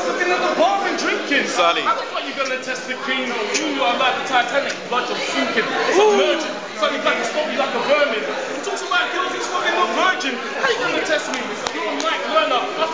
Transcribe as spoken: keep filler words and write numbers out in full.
fucking at the bar and drinking. Sally. How the fuck you gonna test the queen? Ooh, I like the Titanic. Blood just sinking. Submerging. Suddenly black and stop you like a vermin. He talks about girls, he's fucking not virgin. How you gonna test me? You're a Mike Werner.